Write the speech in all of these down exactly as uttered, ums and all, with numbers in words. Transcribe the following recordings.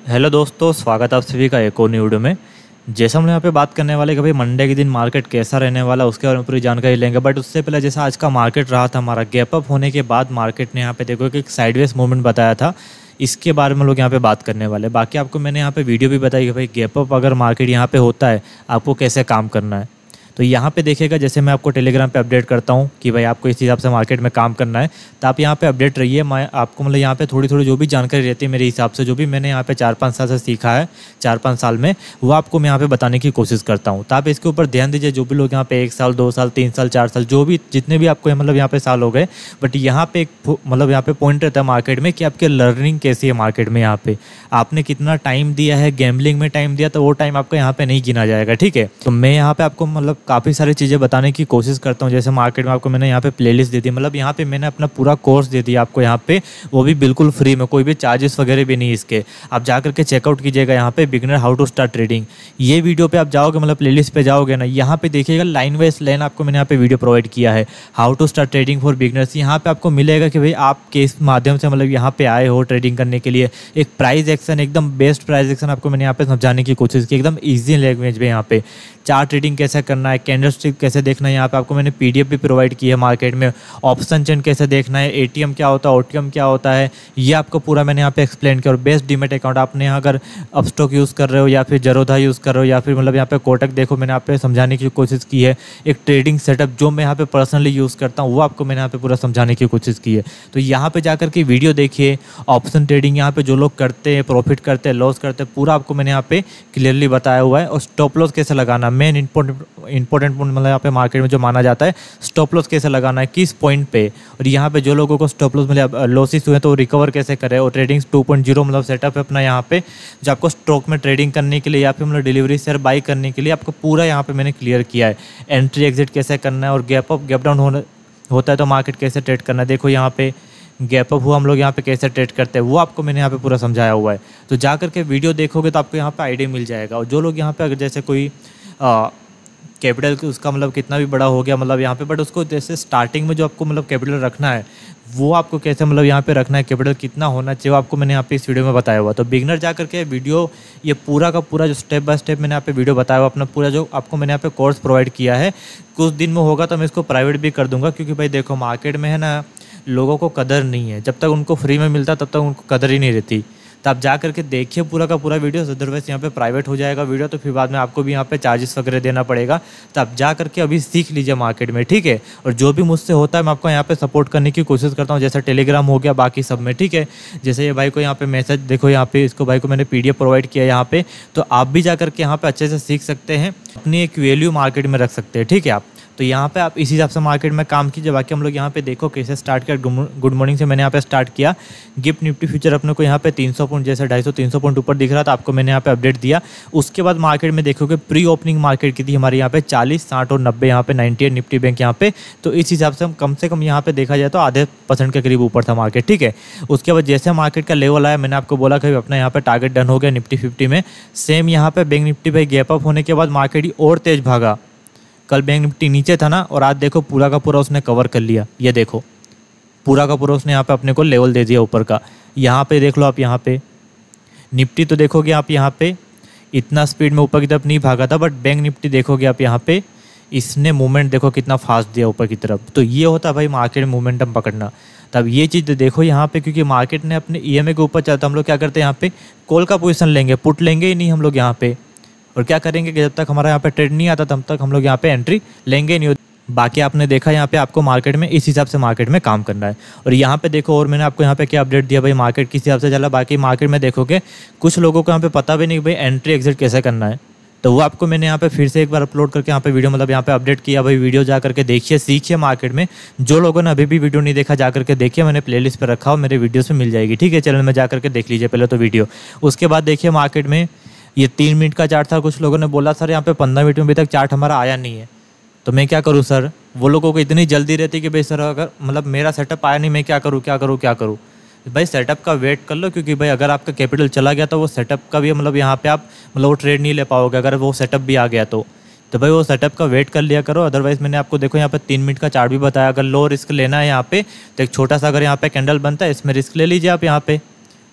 Hello दोस्तों, स्वागत है आप सभी का एक और न्यू वीडियो में। जैसा हम लोग यहाँ पे बात करने वाले कि भाई मंडे के दिन मार्केट कैसा रहने वाला है उसके बारे में पूरी जानकारी लेंगे। बट उससे पहले जैसा आज का मार्केट रहा था, हमारा गैप अप होने के बाद मार्केट ने यहाँ पे देखो कि एक साइडवेज मूवमेंट बताया था, इसके बारे में लोग यहाँ पे बात करने वाले। बाकी आपको मैंने यहाँ पे वीडियो भी बताई कि भाई गैप अप अगर मार्केट यहाँ पे होता है आपको कैसे काम करना है। तो यहाँ पे देखिएगा, जैसे मैं आपको टेलीग्राम पे अपडेट करता हूँ कि भाई आपको इस हिसाब से मार्केट में काम करना है, तो आप यहाँ पे अपडेट रहिए। मैं आपको मतलब यहाँ पे थोड़ी थोड़ी जो भी जानकारी रहती है मेरे हिसाब से, जो भी मैंने यहाँ पे चार पाँच साल से सीखा है, चार पाँच साल में, वो आपको मैं यहाँ पे बताने की कोशिश करता हूँ। तो आप इसके ऊपर ध्यान दीजिए। जो भी लोग यहाँ पे एक साल दो साल तीन साल चार साल जो भी जितने भी आपको मतलब यहाँ पे साल हो गए, बट यहाँ पे एक मतलब यहाँ पे पॉइंट रहता है मार्केट में कि आपकी लर्निंग कैसी है मार्केट में, यहाँ पे आपने कितना टाइम दिया है, गैम्बलिंग में टाइम दिया, तो वो टाइम आपको यहाँ पे नहीं गिना जाएगा। ठीक है, तो मैं यहाँ पे आपको मतलब काफ़ी सारी चीज़ें बताने की कोशिश करता हूँ। जैसे मार्केट में आपको मैंने यहाँ पे प्लेलिस्ट दे दी, मतलब यहाँ पे मैंने अपना पूरा कोर्स दे दिया आपको यहाँ पे, वो भी बिल्कुल फ्री में, कोई भी चार्जेस वगैरह भी नहीं इसके। आप जा करके चेकआउट कीजिएगा यहाँ पे, beginner how to start trading. ये वीडियो पे आप जाओगे, मतलब प्लेलिस्ट पे जाओगे ना, यहाँ पे देखिएगा लाइन वाइज लाइन आपको मैंने यहाँ पे वीडियो प्रोवाइड किया है, how to start trading for beginners. यहाँ पे आपको मिलेगा कि भाई आप किस माध्यम से मतलब यहाँ पे आए हो ट्रेडिंग करने के लिए। एक प्राइस एक्शन, एकदम बेस्ट प्राइस एक्शन आपको मैंने यहाँ पे समझाने की कोशिश की, एकदम ईजी लैंग्वेज में। यहाँ पे चार्ट ट्रेडिंग कैसे करना है, कैंडल स्टिक कैसे देखना है, यहाँ पे आपको मैंने पीडीएफ भी प्रोवाइड की है मार्केट में। ऑप्शन चेन कैसे देखना है, एटीएम क्या होता है, ओटीएम क्या होता है, ये आपको पूरा मैंने यहाँ पे एक्सप्लेन किया। और बेस्ट डीमेट अकाउंट, आपने यहाँ अगर अपस्टॉक यूज़ कर रहे हो या फिर जरोधा यूज़ कर रहे हो या फिर मतलब यहाँ पे कोटक, देखो मैंने यहाँ पे समझाने की कोशिश की है। एक ट्रेडिंग सेटअप जो मैं यहाँ पे पर्सनली यूज़ करता हूँ, वो आपको मैंने यहाँ पे पूरा समझाने की कोशिश की है। तो यहाँ पे जाकर के वीडियो देखिए। ऑप्शन ट्रेडिंग यहाँ पे जो लोग करते हैं, प्रॉफिट करते हैं, लॉस करते हैं, पूरा आपको मैंने यहाँ पे क्लियरली बताया हुआ है। और स्टॉप लॉस कैसे लगाना, मेन इंपॉर्टेंट इंपॉर्टेंट मतलब यहाँ पे मार्केट में जो माना जाता है, स्टॉप लॉस कैसे लगाना है, किस पॉइंट पे। और यहाँ पे जो लोगों को स्टॉप लॉस मतलब लॉसेस हुए तो रिकवर कैसे करें। और ट्रेडिंग टू पॉइंट ज़ीरो मतलब सेटअप है अपना यहाँ पे, जो आपको स्टॉक में ट्रेडिंग करने के लिए या फिर मतलब डिलीवरी शेयर बाई करने के लिए आपको पूरा यहाँ पे मैंने क्लियर किया है। एंट्री एग्जिट कैसे करना है, और गैप अप गैप डाउन होना होता है तो मार्केट कैसे ट्रेड करना है। देखो यहाँ पे गैप अप हुआ, हम लोग यहाँ पे कैसे ट्रेड करते हैं, वो आपको मैंने यहाँ पे पूरा समझाया हुआ है। तो जा करके वीडियो देखोगे तो आपको यहाँ पे आइडिया मिल जाएगा। और जो लोग यहाँ पे अगर जैसे कोई आ, कैपिटल उसका मतलब कितना भी बड़ा हो गया मतलब यहाँ पे, बट उसको जैसे स्टार्टिंग में जो आपको मतलब कैपिटल रखना है, वो आपको कैसे मतलब यहाँ पे रखना है, कैपिटल कितना होना चाहिए, वो आपको मैंने यहाँ पे इस वीडियो में बताया हुआ। तो बिगनर जा करके वीडियो ये पूरा का पूरा जो स्टेप बाय स्टेप मैंने यहाँ पे वीडियो बताया हुआ, अपना पूरा जो आपको मैंने यहाँ पे कोर्स प्रोवाइड किया है। कुछ दिन में होगा तो मैं इसको प्राइवेट भी कर दूँगा, क्योंकि भाई देखो मार्केट में है ना, लोगों को कदर नहीं है। जब तक उनको फ्री में मिलता तब तक उनको कदर ही नहीं रहती। तो आप जा करके देखिए पूरा का पूरा वीडियो, अदरवाइज यहाँ पे प्राइवेट हो जाएगा वीडियो, तो फिर बाद में आपको भी यहाँ पे चार्जेस वगैरह देना पड़ेगा। तो आप जा करके अभी सीख लीजिए मार्केट में, ठीक है। और जो भी मुझसे होता है मैं आपको यहाँ पे सपोर्ट करने की कोशिश करता हूँ, जैसे टेलीग्राम हो गया, बाकी सब में, ठीक है। जैसे ये भाई को यहाँ पे मैसेज देखो, यहाँ पे इसको भाई को मैंने पीडीएफ प्रोवाइड किया यहाँ पे, तो आप भी जा करके यहाँ पे अच्छे से सीख सकते हैं, अपनी एक वैल्यू मार्केट में रख सकते हैं, ठीक है आप। तो यहाँ पे आप इसी हिसाब से मार्केट में काम कीजिए। बाकी हम लोग यहाँ पे देखो कैसे स्टार्ट किया। गुड मॉर्निंग से मैंने यहाँ पे स्टार्ट किया। गिफ्ट निफ्टी फ्यूचर अपने को यहाँ पे तीन सौ पॉइंट जैसे ढाई सौ तीन सौ पॉइंट ऊपर दिख रहा था, आपको मैंने यहाँ पे अपडेट दिया। उसके बाद मार्केट में देखोगे प्री ओपनिंग मार्केट की थी हमारे यहाँ पे चालीस साठ और नब्बे, यहाँ पे नाइन्टी निफ्टी बैंक यहाँ पे। तो इस हिसाब से हम कम से कम यहाँ पे देखा जाए तो आधे परसेंट के करीब ऊपर था मार्केट, ठीक है। उसके बाद जैसे मार्केट का लेवल आया, मैंने आपको बोला कि अपना यहाँ पे टारगेट डन हो गया निफ्टी फिफ्टी में। सेम यहाँ पे बैंक निफ्टी पे गैप अप होने के बाद मार्केट ही और तेज भागा। कल बैंक निफ्टी नीचे था ना, और आज देखो पूरा का पूरा उसने कवर कर लिया। ये देखो पूरा का पूरा उसने यहाँ पे अपने को लेवल दे दिया ऊपर का। यहाँ पे देख लो आप, यहाँ पे निफ्टी तो देखोगे आप, यहाँ पे इतना स्पीड में ऊपर की तरफ नहीं भागा था, बट बैंक निफ्टी देखोगे आप, यहाँ पे इसने मूवमेंट देखो कितना फास्ट दिया ऊपर की तरफ। तो ये होता है भाई मार्केट में मोमेंटम पकड़ना। तब ये चीज़ देखो यहाँ पे, क्योंकि मार्केट ने अपने ईएमए के ऊपर चलता, हम लोग क्या करते हैं यहाँ पे कॉल का पोजीशन लेंगे, पुट लेंगे ही नहीं हम लोग यहाँ पे। और क्या करेंगे कि जब तक हमारा यहाँ पे ट्रेड नहीं आता तब तक हम लोग यहाँ पे एंट्री लेंगे नहीं। बाकी आपने देखा यहाँ पे आपको मार्केट में इस हिसाब से मार्केट में काम करना है। और यहाँ पे देखो, और मैंने आपको यहाँ पे क्या अपडेट दिया भाई, मार्केट किस हिसाब से चला। बाकी मार्केट में देखोगे कुछ लोगों को यहाँ पे पता भी नहीं भाई एंट्री एग्जिट कैसे करना है, तो वो आपको मैंने यहाँ पे फिर से एक बार अपलोड करके यहाँ पे वीडियो मतलब यहाँ पे अपडेट किया। भाई वीडियो जा करके देखिए, सीखिए मार्केट में। जो लोगों ने अभी भी वीडियो नहीं देखा जा करके देखिए, मैंने प्लेलिस्ट पे रखा हो, मेरे वीडियोस में मिल जाएगी, ठीक है। चैनल में जा करके देख लीजिए पहले तो वीडियो। उसके बाद देखिए मार्केट में ये तीन मिनट का चार्ट था। कुछ लोगों ने बोला सर यहाँ पे पंद्रह मिनट में अभी तक चार्ट हमारा आया नहीं है, तो मैं क्या करूँ सर। वो लोगों को इतनी जल्दी रहती कि भाई सर अगर मतलब मेरा सेटअप आया नहीं, मैं क्या करूँ क्या करूँ क्या करूँ। भाई सेटअप का वेट कर लो, क्योंकि भाई अगर आपका कैपिटल चला गया तो वो सेटअप का भी मतलब यहाँ पे आप मतलब वो ट्रेड नहीं ले पाओगे, अगर वो सेटअप भी आ गया तो। तो भाई वो सेटअप का वेट कर लिया करो। अदरवाइज मैंने आपको देखो यहाँ पे तीन मिनट का चार्ट भी बताया। अगर लो रिस्क लेना है यहाँ पे, तो एक छोटा सा अगर यहाँ पे कैंडल बनता है, इसमें रिस्क ले लीजिए आप यहाँ पे।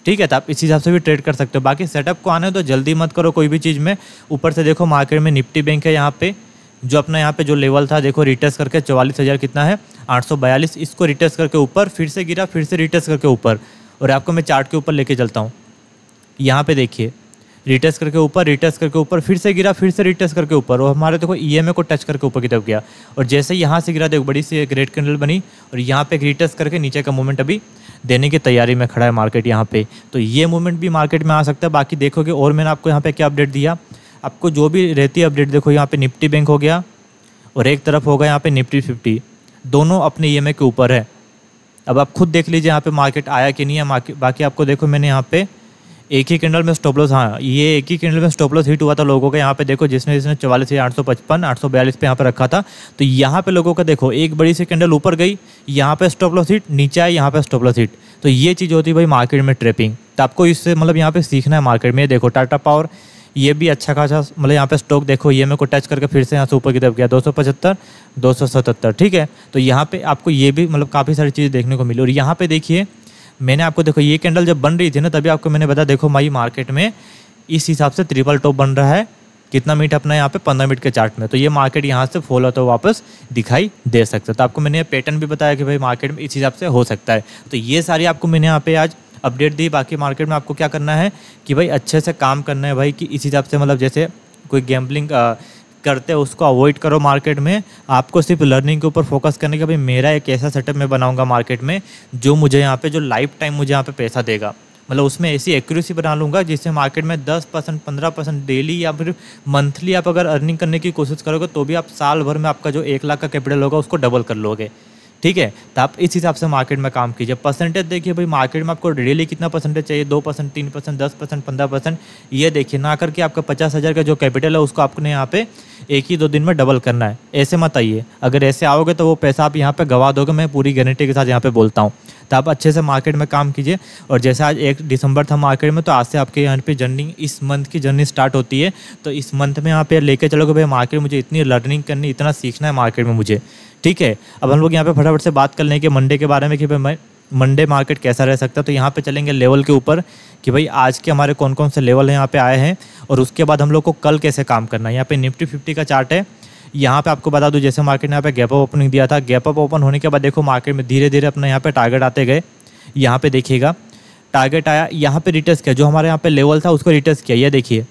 ठीक है, तो आप इस हिसाब से भी ट्रेड कर सकते हो। बाकी सेटअप को आने तो जल्दी मत करो कोई भी चीज़ में। ऊपर से देखो मार्केट में निफ्टी बैंक है यहाँ पे, जो अपना यहाँ पे जो लेवल था देखो रिटेस्ट करके चौवालीस हज़ार कितना है आठ सौ बयालीस, इसको रिटेस्ट करके ऊपर फिर से गिरा, फिर से रिटेस्ट करके ऊपर। और आपको मैं चार्ट के ऊपर लेके चलता हूँ, यहाँ पे देखिए रिटेस्ट करके ऊपर, रिटेस्ट करके ऊपर, फिर से गिरा, फिर से रिटेस्ट करके ऊपर, और हमारे देखो ईएमए को टच करके ऊपर की तरफ गया। और जैसे यहाँ से गिरा देखो बड़ी सी एक रेड कैंडल बनी और यहाँ पे रिटेस्ट करके नीचे का मूवमेंट अभी देने की तैयारी में खड़ा है मार्केट यहाँ पे। तो ये मूवमेंट भी मार्केट में आ सकता है। बाकी देखोगे और मैंने आपको यहाँ पे क्या अपडेट दिया, आपको जो भी रहती है अपडेट, देखो यहाँ पे निफ्टी बैंक हो गया और एक तरफ होगा यहाँ पे निफ्टी फिफ्टी, दोनों अपने ईएमए के ऊपर है। अब आप खुद देख लीजिए यहाँ पे मार्केट आया कि नहीं है। बाकी आपको देखो मैंने यहाँ पे एक ही कैंडल में स्टॉप लॉस, हाँ ये एक ही कैंडल में स्टॉप लॉस हिट हुआ था लोगों का। यहाँ पे देखो जिसने जिसने चवालीस हज़ार आठ सौ पचपन आठ सौ बयालीस पे यहाँ पे रखा था, तो यहाँ पे लोगों का देखो एक बड़ी सी कैंडल ऊपर गई, यहाँ पे स्टॉप लॉस हिट, नीचे आई, यहाँ पे स्टॉप लॉस हिट। तो ये चीज़ होती है भाई मार्केट में ट्रेपिंग। तो आपको इससे मतलब यहाँ पे सीखना है मार्केट में। देखो टाटा पावर ये भी अच्छा खासा मतलब यहाँ पे स्टॉक देखो ये मेरे को टच करके फिर से यहाँ से ऊपर की तरफ गया दो सौ पचहत्तर दो सौ सतहत्तर, ठीक है। तो यहाँ पे आपको ये भी मतलब काफ़ी सारी चीज़ें देखने को मिली। और यहाँ पे देखिए मैंने आपको देखो ये कैंडल जब बन रही थी ना, तभी आपको मैंने बताया देखो भाई मार्केट में इस हिसाब से ट्रिपल टॉप बन रहा है। कितना मिनट अपना यहाँ पे पंद्रह मिनट के चार्ट में, तो ये मार्केट यहाँ से फॉल होता है वापस दिखाई दे सकता है। तो आपको मैंने पैटर्न भी बताया कि भाई मार्केट में इस हिसाब से हो सकता है। तो ये सारी आपको मैंने यहाँ पे आज अपडेट दी। बाकी मार्केट में आपको क्या करना है कि भाई अच्छे से काम करना है भाई, कि इस हिसाब से मतलब जैसे कोई गैम्बलिंग करते हैं उसको अवॉइड करो मार्केट में। आपको सिर्फ लर्निंग के ऊपर फोकस करने का, भाई मेरा एक ऐसा सेटअप मैं बनाऊंगा मार्केट में जो मुझे यहाँ पे जो लाइफ टाइम मुझे यहाँ पे पैसा देगा। मतलब उसमें ऐसी एक्यूरेसी बना लूँगा जिससे मार्केट में दस परसेंट पंद्रह परसेंट डेली या फिर मंथली आप अगर अर्निंग करने की कोशिश करोगे तो भी आप साल भर में आपका जो एक लाख का कैपिटल होगा उसको डबल कर लोगे, ठीक है। तो आप इस हिसाब से मार्केट में काम कीजिए। परसेंटेज देखिए भाई मार्केट में आपको डेली कितना परसेंटेज चाहिए, दो परसेंट तीन परसेंट दस परसेंट पंद्रह परसेंट, ये देखिए ना करके आपका पचास हज़ार का जो कैपिटल है उसको आपने यहाँ पे एक ही दो दिन में डबल करना है। ऐसे मत आइए, अगर ऐसे आओगे तो वो पैसा आप यहाँ पे गवा दोगे, मैं पूरी गारंटी के साथ यहाँ पे बोलता हूँ। तो आप अच्छे से मार्केट में काम कीजिए। और जैसे आज एक दिसंबर था मार्केट में, तो आज से आपके यहाँ पे जर्नी, इस मंथ की जर्नी स्टार्ट होती है। तो इस मंथ में यहाँ पे लेके चलोगे भाई मार्केट, मुझे इतनी लर्निंग करनी, इतना सीखना है मार्केट में मुझे, ठीक है। अब हम लोग यहाँ पे फटाफट से बात कर लें कि मंडे के बारे में कि भाई मंडे मार्केट कैसा रह सकता है। तो यहाँ पे चलेंगे लेवल के ऊपर कि भाई आज के हमारे कौन कौन से लेवल हैं यहाँ पे आए हैं, और उसके बाद हम लोग को कल कैसे काम करना है। यहाँ पे निफ्टी फिफ्टी का चार्ट है। यहाँ पे आपको बता दूं जैसे मार्केट ने यहाँ पे गैप अप ओपनिंग दिया था, गैप अप ओपन होने के बाद देखो मार्केट में धीरे धीरे अपना यहाँ पे टारगेट आते गए। यहाँ पे देखिएगा टारगेट आया, यहाँ पे रिटेस्ट किया, जो हमारे यहाँ पे लेवल था उसको रिटेस्ट किया। ये देखिए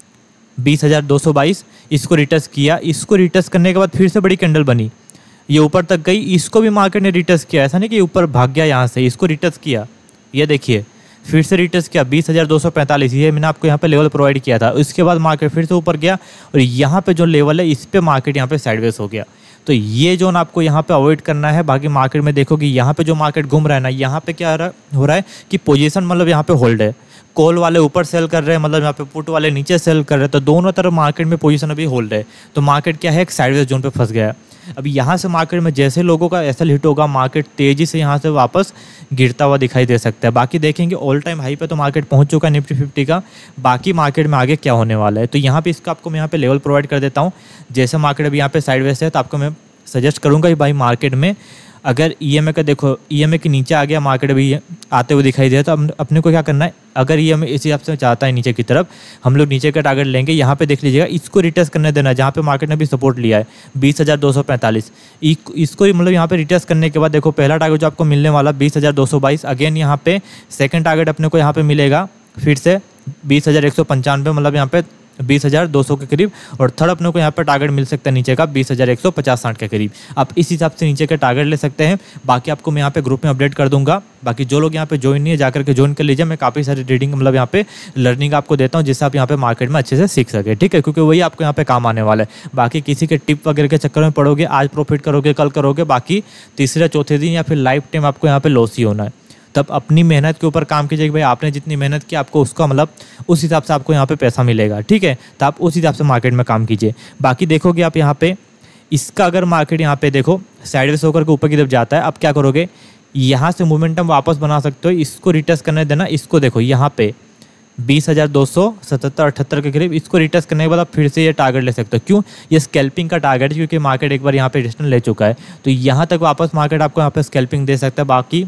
बीस हज़ार दो सौ बाईस, इसको रिटेस्ट किया। इसको रिटेस्ट करने के बाद फिर से बड़ी कैंडल बनी, ये ऊपर तक गई, इसको भी मार्केट ने रिटेस्ट किया। ऐसा नहीं कि ऊपर भाग गया यहाँ से, इसको रिटेस्ट किया। ये देखिए फिर से रिटेस्ट किया बीस हज़ार दो सौ पैंतालीस, ये मैंने आपको यहाँ पे लेवल प्रोवाइड किया था। उसके बाद मार्केट फिर से ऊपर गया और यहाँ पे जो लेवल है इस पे मार्केट यहाँ पे साइडवेज हो गया। तो ये जोन आपको यहाँ पे अवॉइड करना है। बाकी मार्केट में देखो कि यहाँ पे जो मार्केट घूम रहा है ना, यहाँ पे क्या हो रहा है कि पोजीशन मतलब यहाँ पे होल्ड है। कॉल वाले ऊपर सेल कर रहे हैं, मतलब यहाँ पे पुट वाले नीचे सेल कर रहे हैं। तो दोनों तरफ मार्केट में पोजीशन अभी होल्ड है। तो मार्केट क्या है, एक साइडवेज जोन पे फंस गया है। अब यहाँ से मार्केट में जैसे लोगों का एसएल हिट होगा, मार्केट तेजी से यहाँ से वापस गिरता हुआ दिखाई दे सकता है। बाकी देखेंगे ऑल टाइम हाई पे तो मार्केट पहुँच चुका है निफ्टी फिफ्टी का। बाकी मार्केट में आगे क्या होने वाला है, तो यहाँ पे इसका आपको मैं यहाँ पे लेवल प्रोवाइड कर देता हूँ। जैसे मार्केट अभी यहाँ पे साइडवेज है, तो आपको मैं सजेस्ट करूँगा कि भाई मार्केट में अगर ईएमए का देखो ईएमए के नीचे आ गया मार्केट अभी आते हुए दिखाई दे, तो अपने को क्या करना है, अगर ईएमए इसी हिसाब से चाहता है नीचे की तरफ, हम लोग नीचे का टारगेट लेंगे। यहाँ पे देख लीजिएगा, इसको रिटेस्ट करने देना है जहाँ पे मार्केट ने भी सपोर्ट लिया है बीस हज़ार दो सौ पैंतालीस। इसको मतलब यहाँ पे रिटेस्ट करने के बाद देखो पहला टारगेट जो आपको मिलने वाला बीस हज़ार दो सौ बाईस, अगेन यहाँ पे सेकंड टारगेट अपने को यहाँ पे मिलेगा फिर से बीस हज़ार एक सौ पंचानवे, मतलब यहाँ पे बीस हज़ार दो सौ के करीब। और थर्ड अपने को यहाँ पे टारगेट मिल सकता है नीचे का बीस हज़ार एक सौ पचास साठ के करीब। आप इस हिसाब से नीचे के टारगेट ले सकते हैं। बाकी आपको मैं यहाँ पे ग्रुप में अपडेट कर दूंगा। बाकी जो लोग यहाँ पे ज्वाइन नहीं है जाकर के ज्वाइन कर लीजिए। मैं काफ़ी सारी रीडिंग मतलब यहाँ पे लर्निंग आपको देता हूँ जिससे आप यहाँ पे मार्केट में अच्छे से सीख सके, ठीक है, क्योंकि वही आपको यहाँ पे काम आने वाला है। बाकी किसी के टिप वगैरह के चक्कर में पड़ोगे, आज प्रॉफिट करोगे कल करोगे, बाकी तीसरे चौथे दिन या फिर लाइफ टाइम आपको यहाँ पे लॉस ही होना है। तब अपनी मेहनत के ऊपर काम कीजिए कि भाई आपने जितनी मेहनत की आपको उसका मतलब उस हिसाब से आपको यहाँ पे पैसा मिलेगा, ठीक है। तो आप उस हिसाब से मार्केट में काम कीजिए। बाकी देखोगे आप यहाँ पे इसका अगर मार्केट यहाँ पे देखो साइडवेज होकर के ऊपर की तरफ जाता है, अब क्या करोगे, यहाँ से मोमेंटम वापस बना सकते हो, इसको रिटेस्ट करने देना। इसको देखो यहाँ पे बीस हज़ार दो सौ सतहत्तर अठहत्तर के करीब, इसको रिटेस्ट करने के बाद आप फिर से ये टारगेट ले सकते हो। क्यों, ये स्कैल्पिंग का टारगेट है, क्योंकि मार्केट एक बार यहाँ पे रिटर्न ले चुका है। तो यहाँ तक वापस मार्केट आपको यहाँ पे स्कैल्पिंग दे सकता है। बाकी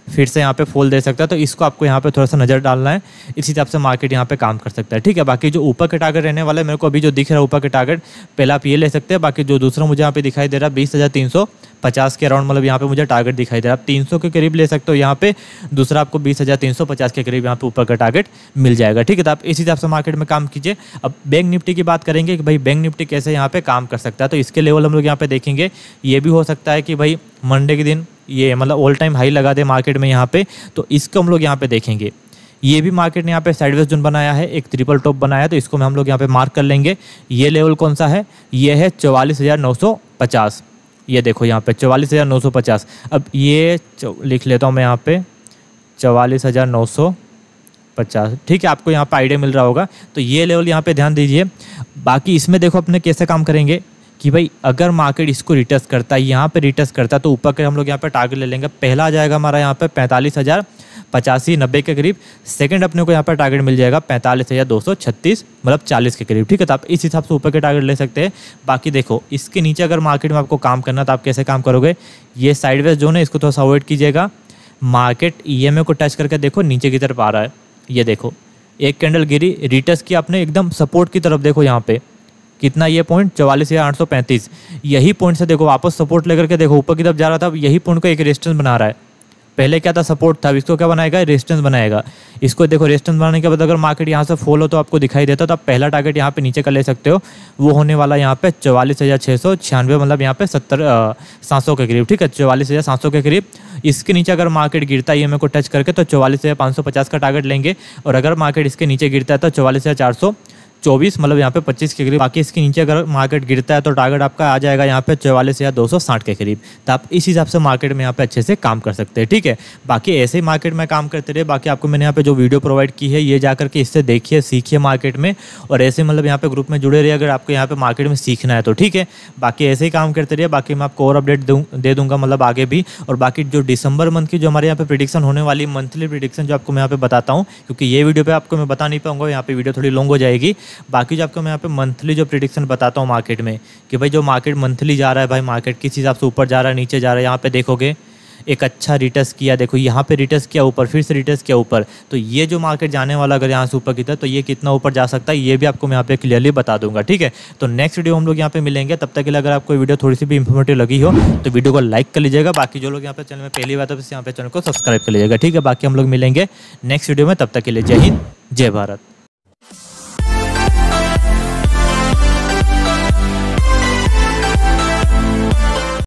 फिर से यहाँ पे फॉल दे सकता है, तो इसको आपको यहाँ पे थोड़ा सा नज़र डालना है। इसी हिसाब से मार्केट यहाँ पे काम कर सकता है, ठीक है। बाकी जो ऊपर के टारगेट रहने वाला है, मेरे को अभी जो दिख रहा है ऊपर के टारगेट, पहला आप ये ले सकते हैं। बाकी जो दूसरा मुझे यहाँ पे दिखाई दे रहा है बीस हज़ार तीन सौ पचास के अराउंड, मतलब यहाँ पे मुझे टारगेट दिखाई दे रहा है। आप तीन सौ के करीब ले सकते हो यहाँ पे, दूसरा आपको बीस हज़ार तीन सौ पचास के करीब यहाँ पे ऊपर का टारगेट मिल जाएगा, ठीक है। तो आप इस हिसाब से मार्केट में काम कीजिए। अब बैंक निफ्टी की बात करेंगे कि भाई बैंक निफ्टी कैसे यहाँ पे काम कर सकता है, तो इसके लेवल हम लोग यहाँ पे देखेंगे। ये भी हो सकता है कि भाई मंडे के दिन ये मतलब ऑल टाइम हाई लगा दे मार्केट में यहाँ पे, तो इसको हम लोग यहाँ पे देखेंगे। ये भी मार्केट ने यहाँ पे साइडवेज जोन बनाया है, एक ट्रिपल टॉप बनाया है, तो इसको हम लोग यहाँ पे मार्क कर लेंगे। ये लेवल कौन सा है, ये है चौवालीस हज़ार नौ सौ पचास। ये देखो यहाँ पे चौवालीस हज़ार नौ सौ पचास। अब ये लिख लेता हूँ मैं यहाँ पे चौवालीस हज़ार नौ सौ पचास, ठीक है। आपको यहाँ पे आइडिया मिल रहा होगा, तो ये लेवल यहाँ पे ध्यान दीजिए। बाकी इसमें देखो अपने कैसे काम करेंगे कि भाई अगर मार्केट इसको रिटेस्ट करता है, यहाँ पे रिटेस्ट करता है, तो ऊपर के हम लोग यहाँ पे टारगेट ले लेंगे। पहला आ जाएगा हमारा यहाँ पे पैंतालीस हज़ार पचासी नब्बे के करीब। सेकंड अपने को यहाँ पर टारगेट मिल जाएगा पैंतालीस हज़ार दो सौ छत्तीस, मतलब चालीस के करीब, ठीक है। तो आप इस हिसाब से ऊपर के टारगेट ले सकते हैं। बाकी देखो इसके नीचे अगर मार्केट में आपको काम करना, तो आप कैसे काम करोगे, ये साइडवेज जोन है, इसको थोड़ा सा अवॉइड कीजिएगा। मार्केट ई एम ए को टच करके देखो नीचे की तरफ आ रहा है, ये देखो एक कैंडल गिरी, रिटेस्ट की आपने एकदम सपोर्ट की तरफ, देखो यहाँ पे कितना ये पॉइंट चौवालीस हज़ार आठ सौ पैंतीस, यही पॉइंट से देखो वापस सपोर्ट लेकर के देखो ऊपर की तरफ जा रहा था, यही पॉइंट को एक रेजिस्टेंस बना रहा है। पहले क्या था, सपोर्ट था, इसको क्या बनाएगा, रेजिस्टेंस बनाएगा। इसको देखो रेजिस्टेंस बनाने के बाद अगर मार्केट यहाँ से फॉल हो तो आपको दिखाई देता, तो आप पहला टारगेट यहाँ पे नीचे का ले सकते हो। वो होने वाला यहाँ पे चौवालीस हज़ार छः सौ छियानवे, मतलब यहाँ पे सत्तर सात सौ के करीब, ठीक है, चौवालीस हज़ार सात सौ के करीब। इसके नीचे अगर मार्केट गिरता है ई एम ए को टच करके, तो चौवालीस हज़ार पाँच सौ पचास का टारगेट लेंगे। और अगर मार्केट इसके नीचे गिरता है तो चौवालीस हज़ार चार सौ चौबीस, मतलब यहाँ पे पच्चीस के करीब। बाकी इसके नीचे अगर मार्केट गिरता है तो टारगेट आपका आ जाएगा यहाँ पे चौवालीस हज़ार दो सौ साठ के करीब। तो आप इस हिसाब से मार्केट में यहाँ पे अच्छे से काम कर सकते हैं, ठीक है। बाकी ऐसे ही मार्केट में काम करते रहे। बाकी आपको मैंने यहाँ पे जो वीडियो प्रोवाइड की है, ये जा करके इससे देखिए, सीखिए मार्केट में, और ऐसे मतलब यहाँ पे ग्रुप में जुड़े रहिए अगर आपको यहाँ पे मार्केट में सीखना है तो, ठीक है। बाकी ऐसे ही काम करते रहिए। बाकी मैं आपको और अपडेट दे दूंगा मतलब आगे भी। और बाकी जो दिसंबर मंथ की जो हमारे यहाँ पे प्रिडिक्शन होने वाली, मंथली प्रिडिक्शन जो आपको मैं यहाँ पे बताता हूँ, क्योंकि ये वीडियो पे आपको मैं बता नहीं पाऊंगा, यहाँ पे वीडियो थोड़ी लॉन्ग हो जाएगी। बाकी जो आपको यहाँ पे मंथली जो प्रिडिक्शन बताता हूँ मार्केट में, कि भाई जो मार्केट मंथली जा रहा है, भाई मार्केट किस हिसाब से ऊपर जा रहा है नीचे जा रहा है, यहाँ पे देखोगे एक अच्छा रिटेस्ट किया, देखो यहाँ पे रिटेस्ट किया ऊपर, फिर से रिटेस्ट किया ऊपर, तो ये जो मार्केट जाने वाला अगर यहाँ से ऊपर की तरफ, तो ये कितना ऊपर जा सकता है ये भी आपको मैं यहाँ पे क्लियरली बता दूंगा, ठीक है। तो नेक्स्ट वीडियो हम लोग यहाँ पे मिलेंगे। तब तक के लिए अगर आपको वीडियो थोड़ी सी भी इंफॉर्मेटिव लगी हो तो वीडियो को लाइक कर लीजिएगा। बाकी जो लोग यहाँ पे चैनल में पहली बार, तो यहाँ पे चैनल को सब्सक्राइब कर लीजिएगा, ठीक है। बाकी हम लोग मिलेंगे नेक्स्ट वीडियो में, तब तक के लिए जय हिंद जय भारत।